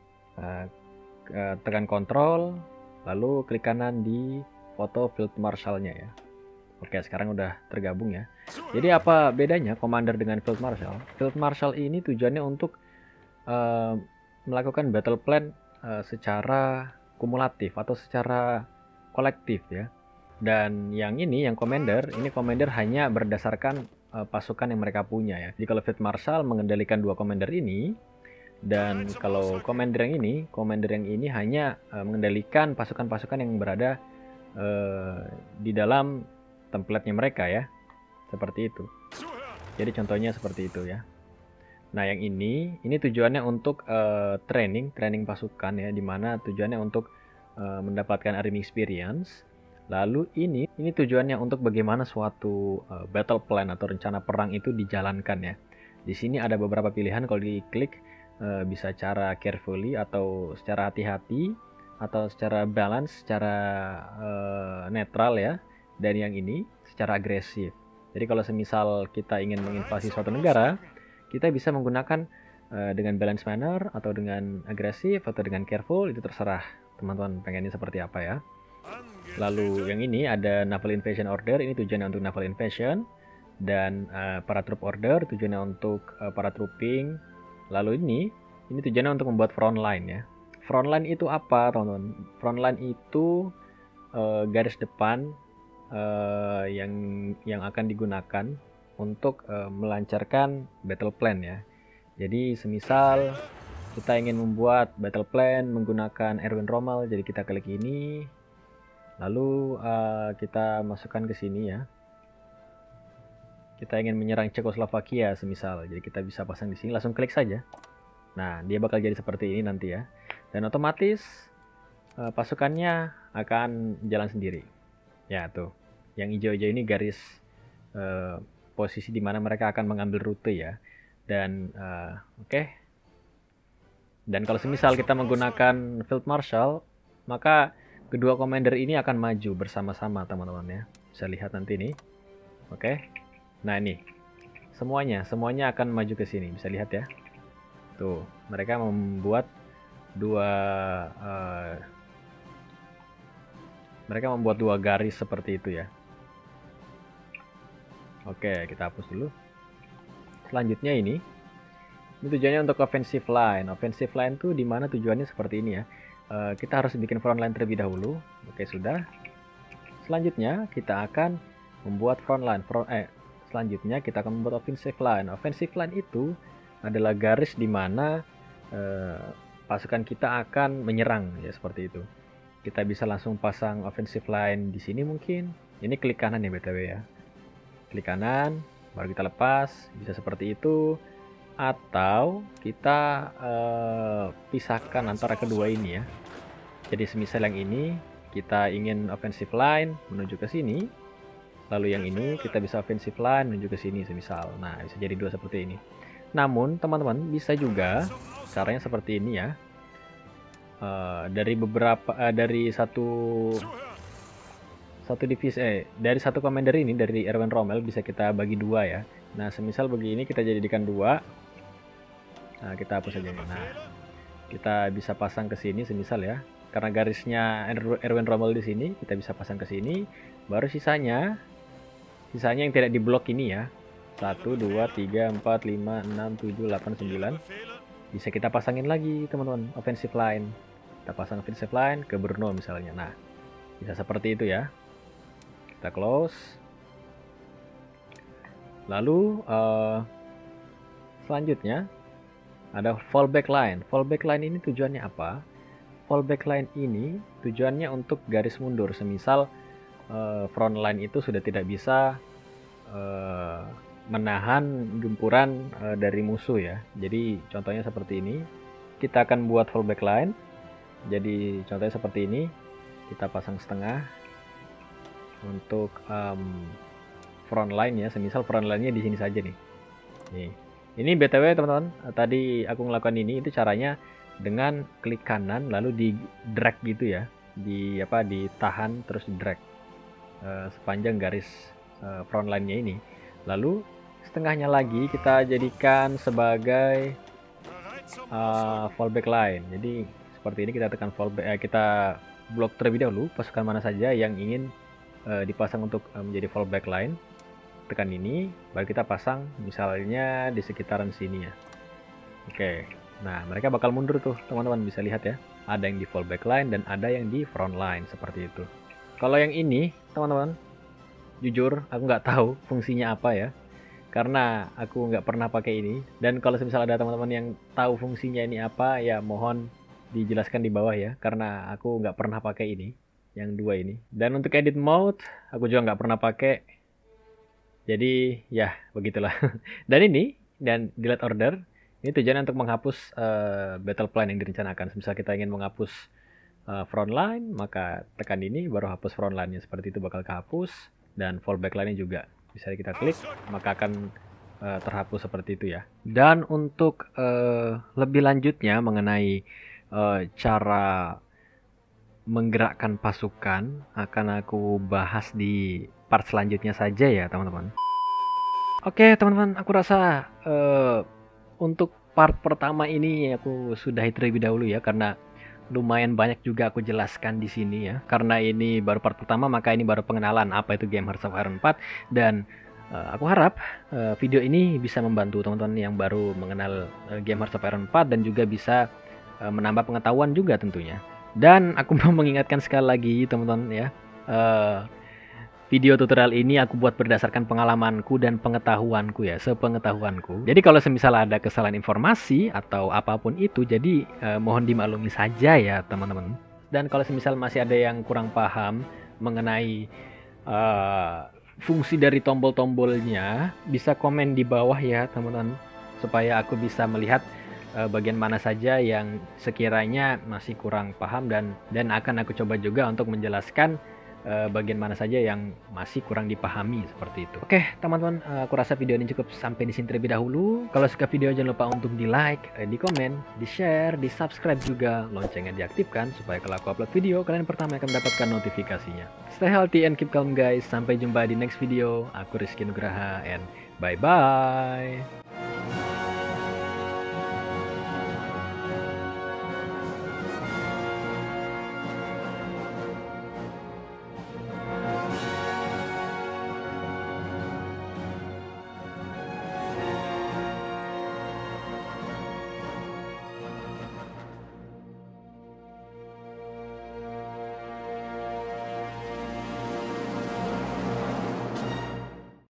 tekan kontrol, lalu klik kanan di foto field marshal-nya ya. Oke, sekarang udah tergabung ya. Jadi apa bedanya commander dengan field marshal? Field marshal ini tujuannya untuk melakukan battle plan secara kumulatif atau secara kolektif ya. Dan yang commander hanya berdasarkan pasukan yang mereka punya ya. Jadi kalau field marshal mengendalikan dua commander ini, dan kalau commander yang ini hanya mengendalikan pasukan-pasukan yang berada di dalam template-nya mereka ya, seperti itu. Jadi contohnya seperti itu ya. Nah, yang ini tujuannya untuk training pasukan ya, dimana tujuannya untuk mendapatkan army experience. Lalu ini tujuannya untuk bagaimana suatu battle plan atau rencana perang itu dijalankan ya. Di sini ada beberapa pilihan, kalau diklik bisa cara carefully atau secara hati-hati, atau secara balance, secara netral ya. Dan yang ini secara agresif. Jadi kalau semisal kita ingin menginvasi suatu negara, kita bisa menggunakan dengan balance manner, atau dengan agresif, atau dengan careful, itu terserah teman-teman pengennya seperti apa ya. Lalu yang ini ada naval invasion order, ini tujuannya untuk naval invasion, dan paratroop order tujuannya untuk paratrooping. Lalu ini tujuannya untuk membuat frontline ya. Frontline itu apa teman-teman? Frontline itu garis depan yang akan digunakan untuk melancarkan battle plan ya. Jadi semisal kita ingin membuat battle plan menggunakan Erwin Rommel, jadi kita klik ini. Lalu kita masukkan ke sini ya. Kita ingin menyerang Cekoslovakia semisal, jadi kita bisa pasang di sini, langsung klik saja. Nah, dia bakal jadi seperti ini nanti ya. Dan otomatis pasukannya akan jalan sendiri. Ya tuh, yang hijau-hijau ini garis posisi di mana mereka akan mengambil rute ya. Dan oke. Dan kalau semisal kita menggunakan field marshal, maka kedua commander ini akan maju bersama-sama teman-teman ya. Bisa lihat nanti nih. Oke. Nah ini. semuanya akan maju ke sini. Bisa lihat ya. Tuh, mereka membuat dua garis seperti itu ya. Oke, kita hapus dulu. Selanjutnya ini tujuannya untuk offensive line. Offensive line tuh dimana tujuannya seperti ini ya. Kita harus bikin front line terlebih dahulu. Oke, sudah. Selanjutnya kita akan membuat front line. Selanjutnya kita akan membuat offensive line. Offensive line itu adalah garis dimana pasukan kita akan menyerang ya, seperti itu. Kita bisa langsung pasang offensive line di sini mungkin. Ini klik kanan ya BTW ya. Klik kanan, baru kita lepas, bisa seperti itu. Atau kita pisahkan antara kedua ini ya. Jadi semisal yang ini kita ingin offensive line menuju ke sini, lalu yang ini kita bisa offensive line menuju ke sini semisal. Nah, bisa jadi dua seperti ini. Namun teman-teman bisa juga caranya seperti ini ya. Dari satu divisi dari satu commander ini, dari Erwin Rommel, bisa kita bagi dua ya. Nah, semisal begini kita jadikan dua. Nah, kita hapus aja nih. Nah, kita bisa pasang ke sini semisal ya. Karena garisnya Erwin Rommel di sini, kita bisa pasang ke sini. Baru sisanya yang tidak diblok ini ya. 1 2 3 4 5 6 7 8 9. Bisa kita pasangin lagi teman-teman offensive line. Kita pasang offensive line ke Brno misalnya. Nah, bisa seperti itu ya. Kita close. Lalu selanjutnya ada fallback line. Fallback line ini tujuannya apa? Fallback line ini tujuannya untuk garis mundur. Semisal front line itu sudah tidak bisa menahan gempuran dari musuh ya. Jadi contohnya seperti ini. Kita akan buat fallback line. Jadi contohnya seperti ini. Kita pasang setengah untuk front line ya. Semisal front line-nya di sini saja nih. Ini BTW teman-teman, tadi aku ngelakukan ini, itu caranya dengan klik kanan lalu di drag gitu ya, ditahan terus drag sepanjang garis front line-nya ini. Lalu setengahnya lagi kita jadikan sebagai fallback line. Jadi seperti ini, kita tekan fallback, kita blok terlebih dahulu pasukan mana saja yang ingin dipasang untuk menjadi fallback line. Tekan ini, baru kita pasang misalnya di sekitaran sini ya. Oke. Nah, mereka bakal mundur tuh, teman-teman bisa lihat ya. Ada yang di fallback line dan ada yang di front line seperti itu. Kalau yang ini, teman-teman, jujur aku nggak tahu fungsinya apa ya. Karena aku nggak pernah pakai ini. Dan kalau misalnya ada teman-teman yang tahu fungsinya ini apa, ya mohon dijelaskan di bawah ya. Karena aku nggak pernah pakai ini, yang dua ini. Dan untuk edit mode, aku juga nggak pernah pakai. Jadi ya begitulah. Dan delete order. Ini tujuannya untuk menghapus battle plan yang direncanakan. Misal kita ingin menghapus front line, maka tekan ini baru hapus front line-nya. Seperti itu bakal kehapus. Dan fallback line-nya juga bisa kita klik, maka akan terhapus seperti itu ya. Dan untuk lebih lanjutnya mengenai cara menggerakkan pasukan akan aku bahas di part selanjutnya saja ya teman-teman. Oke teman-teman, aku rasa untuk part pertama ini aku sudahi terlebih dahulu ya, karena lumayan banyak juga aku jelaskan di sini ya. Karena ini baru part pertama, maka ini baru pengenalan apa itu game Hearts of Iron 4. Dan aku harap video ini bisa membantu teman-teman yang baru mengenal game Hearts of Iron 4 dan juga bisa menambah pengetahuan juga tentunya. Dan aku mau mengingatkan sekali lagi teman-teman ya, video tutorial ini aku buat berdasarkan pengalamanku dan pengetahuanku ya, sepengetahuanku. Jadi kalau semisal ada kesalahan informasi atau apapun itu, jadi mohon dimaklumi saja ya teman-teman. Dan kalau semisal masih ada yang kurang paham mengenai fungsi dari tombol-tombolnya, bisa komen di bawah ya teman-teman, supaya aku bisa melihat bagian mana saja yang sekiranya masih kurang paham, dan akan aku coba juga untuk menjelaskan bagian mana saja yang masih kurang dipahami seperti itu. Oke teman-teman, aku rasa video ini cukup sampai di sini terlebih dahulu. Kalau suka video jangan lupa untuk di like, di komen, di share, di subscribe juga, loncengnya diaktifkan supaya kalau aku upload video kalian pertama akan mendapatkan notifikasinya. Stay healthy and keep calm guys. Sampai jumpa di next video. Aku Rizky Nugraha and Bye-bye.